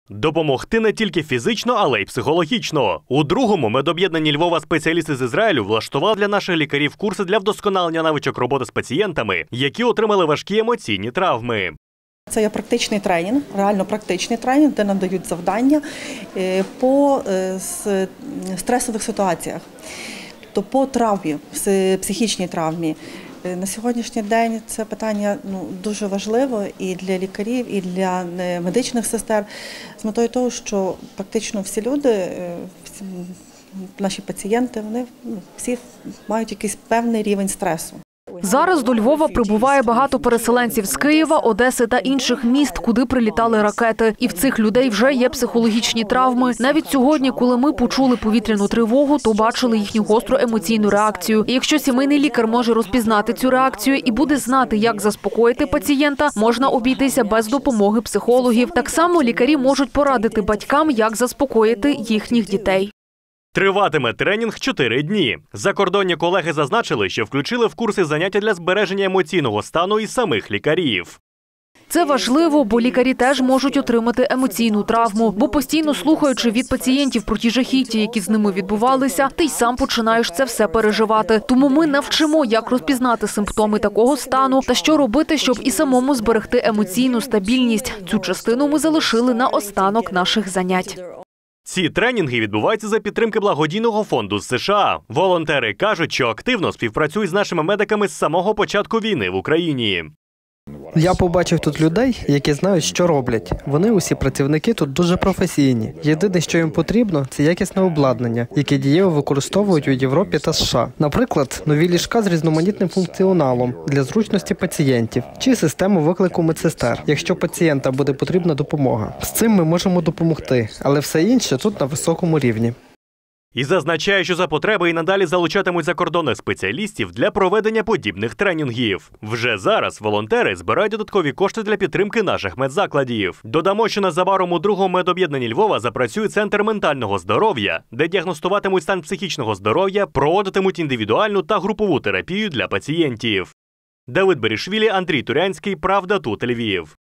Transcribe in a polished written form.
Допомогти не тільки фізично, але й психологічно. У другому медоб'єднанні Львова спеціалісти з Ізраїлю влаштували для наших лікарів курси для вдосконалення навичок роботи з пацієнтами, які отримали важкі емоційні травми. Це є практичний тренінг, реально практичний тренінг, де надають завдання по стресових ситуаціях, тобто по травмі, психічній травмі. На сьогоднішній день це питання дуже важливо і для лікарів, і для медичних сестер, з метою того, що практично всі люди, наші пацієнти, вони всі мають якийсь певний рівень стресу. Зараз до Львова прибуває багато переселенців з Києва, Одеси та інших міст, куди прилітали ракети. І в цих людей вже є психологічні травми. Навіть сьогодні, коли ми почули повітряну тривогу, то бачили їхню гостру емоційну реакцію. І якщо сімейний лікар може розпізнати цю реакцію і буде знати, як заспокоїти пацієнта, можна обійтися без допомоги психологів. Так само лікарі можуть порадити батькам, як заспокоїти їхніх дітей. Триватиме тренінг 4 дні. Закордонні колеги зазначили, що включили в курси заняття для збереження емоційного стану і самих лікарів. Це важливо, бо лікарі теж можуть отримати емоційну травму, бо постійно слухаючи від пацієнтів про ті жахіття, які з ними відбувалися, ти й сам починаєш це все переживати. Тому ми навчимо, як розпізнати симптоми такого стану та що робити, щоб і самому зберегти емоційну стабільність. Цю частину ми залишили на останок наших занять. Ці тренінги відбуваються за підтримки благодійного фонду з США. Волонтери кажуть, що активно співпрацюють з нашими медиками з самого початку війни в Україні. Я побачив тут людей, які знають, що роблять. Вони усі працівники тут дуже професійні. Єдине, що їм потрібно, це якісне обладнання, яке дієво використовують у Європі та США. Наприклад, нові ліжка з різноманітним функціоналом для зручності пацієнтів чи систему виклику медсестер, якщо пацієнта буде потрібна допомога. З цим ми можемо допомогти, але все інше тут на високому рівні. І зазначає, що за потреби і надалі залучатимуть закордонних спеціалістів для проведення подібних тренінгів. Вже зараз волонтери збирають додаткові кошти для підтримки наших медзакладів. Додамо, що незабаром у другому медоб'єднанні Львова запрацює центр ментального здоров'я, де діагностуватимуть стан психічного здоров'я, проводитимуть індивідуальну та групову терапію для пацієнтів. Давид Берішвілі, Андрій Турянський, Правда, тут Львів.